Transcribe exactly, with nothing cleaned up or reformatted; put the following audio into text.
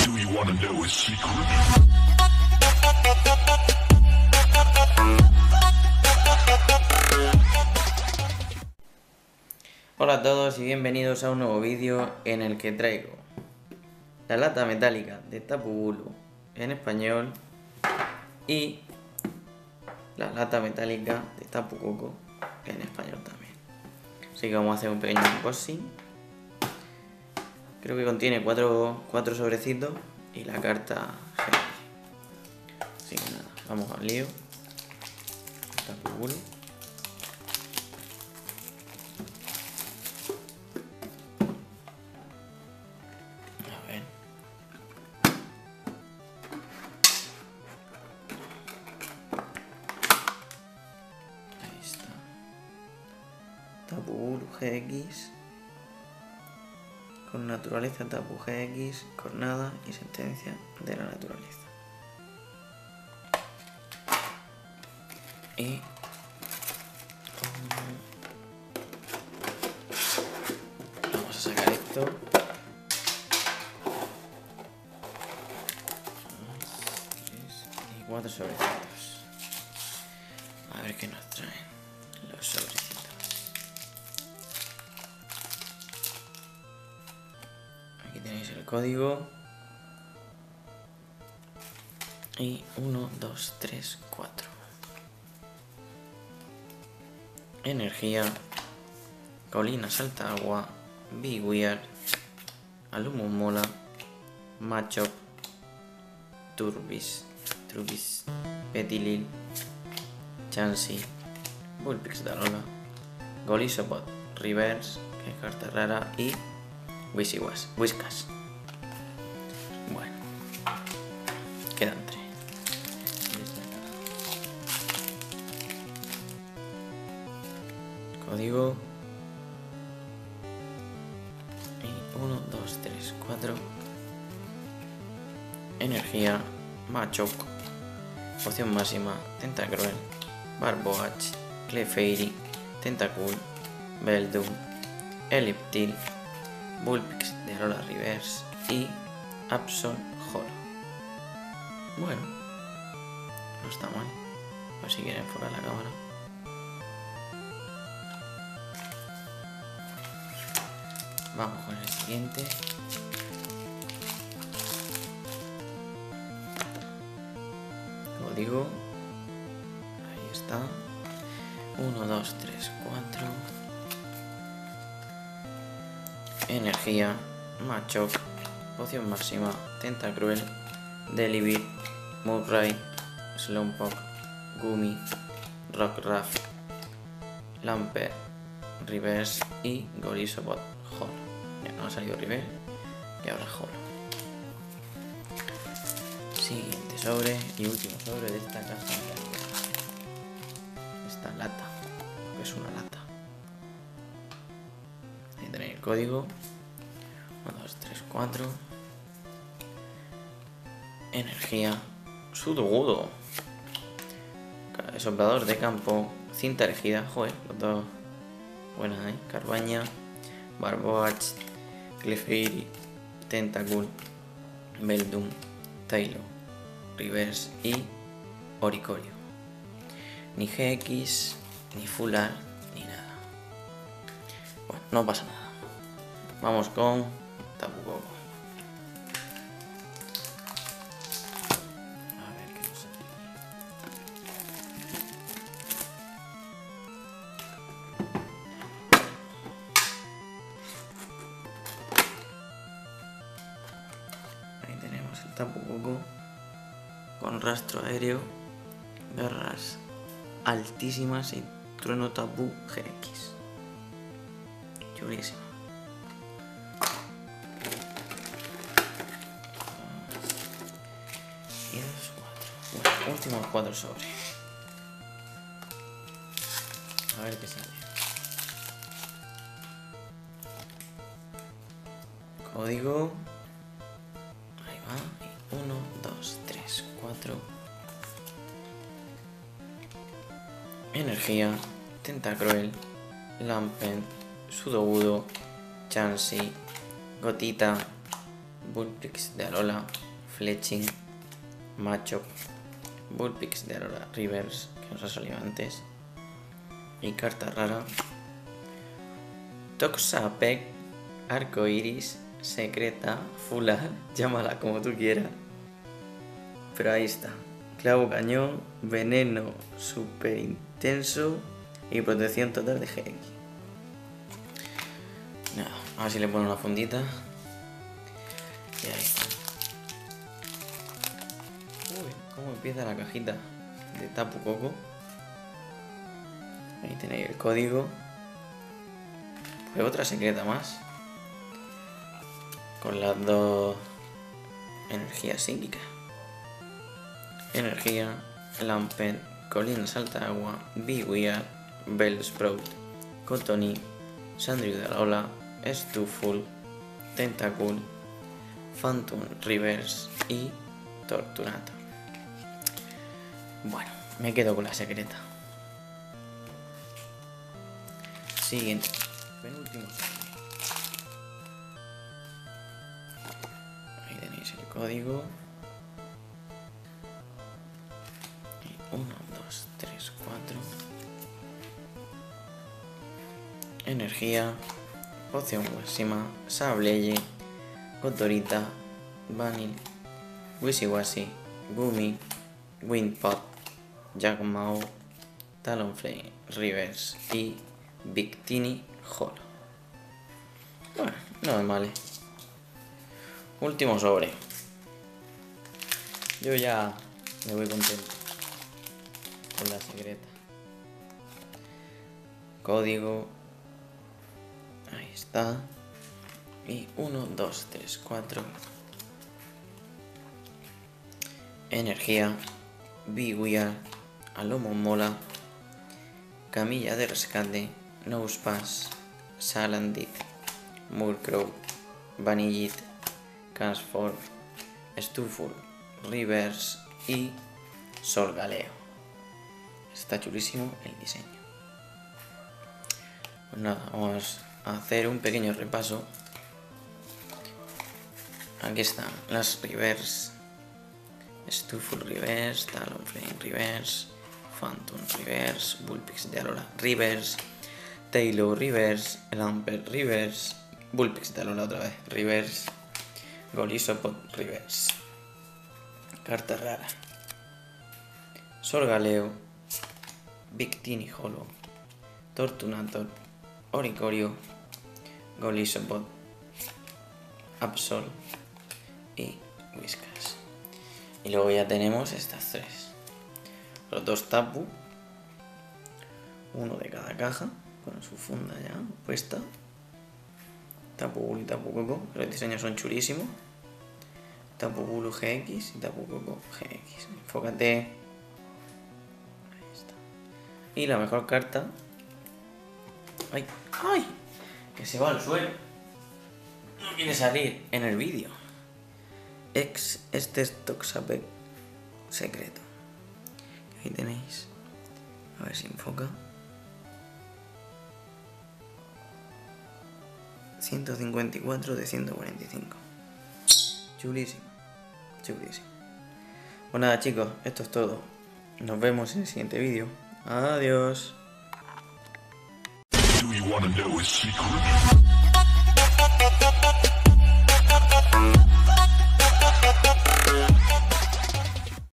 Do you wanna know his secret? Hola a todos y bienvenidos a un nuevo vídeo en el que traigo la lata metálica de Tapu Bulu en español y la lata metálica de Tapu Koko en español también. Así que vamos a hacer un pequeño unboxing. Creo que contiene cuatro, cuatro sobrecitos y la carta G. Así que nada, vamos al lío. Tapu Bulu. A ver. Ahí está. Tapu Bulu G X. Con naturaleza Tapu G X, cornada y sentencia de la naturaleza. Y vamos a sacar esto. Y cuatro sobrecitos. A ver qué nos traen los sobrecitos. Aquí tenéis el código. Y uno, dos, tres, cuatro. Energía, Colina Salta Agua, Be Weird, Alumo Mola, Machop, Turbis, Turbis, Petilil, Chansey, Bullpix de Alola, Golisopod Reverse, que es carta rara, y Wisiwas, Whiskas. Bueno, quedan tres. Código y uno, dos, tres, cuatro. Energía, Machop, poción máxima, Tentacruel, Barboach, Clefairy, Tentacool, Beldum, Elliptil, Bullpix de Alola Reverse y Absol Holo. Bueno, no está mal. A ver si quieren enfocar la cámara. Vamos con el siguiente. Código. Ahí está. uno, dos, tres, cuatro. Energía. Machop. Poción máxima. Tentacruel. Delibird. Mudbray. Slowpoke. Gumi. Rockruff. Lamper. Reverse y Golisopod Holo. Ya no ha salido Reverse y ahora Holo. Siguiente sobre y último sobre de esta caja. Esta lata, que es una lata. Ahí tenéis el código. uno, dos, tres, cuatro. Energía. Sudowoodo. Soplador de campo. Cinta elegida. Joder, los dos. Buenas, ¿eh? Carbaña. Barboach. Clefairy. Tentacool. Beldum. Tailo. Reverse y Oricorio. Ni G X, ni Full Art, ni nada. Bueno, no pasa nada. Vamos con Tapu Koko. A ver qué nos sale aquí. Ahí tenemos el Tapu Koko con rastro aéreo, garras altísimas y trueno Tapu G X. Chulísimo. Y dos, cuatro. Bueno, últimos cuatro sobres. A ver qué sale. Código. Ahí va. uno, dos, tres, cuatro. Energía, Tentacruel, Lampen, Sudowoodo, Chansey, Gotita, Vulpix de Alola, Fletching, Machop, Vulpix de Alola Reverse, que nos ha salido antes, y carta rara, Toxapex, Arcoiris, Secreta, Fular, llámala como tú quieras, pero ahí está, Clavo Cañón, Veneno Super Intenso y Protección Total de G X. Nada, a ver si le pongo una fundita. Y ahí está. Uy, cómo empieza la cajita de Tapu Koko. Ahí tenéis el código. Pues otra secreta más. Con las dos energías psíquicas. Energía, Lampent, Colina Salta Agua, Bewear, Bellsprout, Cottonee, Sandrew de Alola, Stuful, Tentacool, Phantom Reverse y Torturator. Bueno, me quedo con la secreta. Siguiente, penúltimo. Ahí tenéis el código. uno, dos, tres, cuatro. Energía, Poción Máxima, Sableye, Gotorita, Vanil, Wisiwasi, Gumi, Windpot, Jagmao, Talonflame, Reverse y Victini Holo. Bueno, no es mal. Último sobre. Yo ya me voy contento con la secreta. Código. Ahí está. Y uno, dos, tres, cuatro. Energía. Bewear. Alomomola. Camilla de rescate. Nosepass. Salandit. Murkrow. Vanillit. Castform. Stuful. Reverse y Solgaleo. Está chulísimo el diseño. Pues nada, vamos a hacer un pequeño repaso. Aquí están las Reverse. Stuful Reverse, Talonflame Reverse, Phantom Reverse, Vulpix de Alola Reverse, Taillow Reverse, Lampert Reverse, Vulpix de Alola otra vez Reverse, Golisopod Reverse. Carta rara. Solgaleo, Victini Holo, Tortunator, Oricorio, Golisopod, Absol y Whiskas. Y luego ya tenemos estas tres. Los dos Tapu, uno de cada caja, con su funda ya puesta. Tapu Bulu y Tapu Koko, los diseños son chulísimos. Tapu Bulu G X y Tapu Koko G X. Enfócate. Ahí está. Y la mejor carta. ¡Ay! ¡Ay! Que se va al suelo. No quiere salir en el vídeo. Ex, este es Toxapex secreto. Ahí tenéis. A ver si enfoca. ciento cincuenta y cuatro de ciento cuarenta y cinco. Chulísimo. Chulísimo. Pues nada, chicos, esto es todo. Nos vemos en el siguiente vídeo. Adiós. Do you wanna know a secret?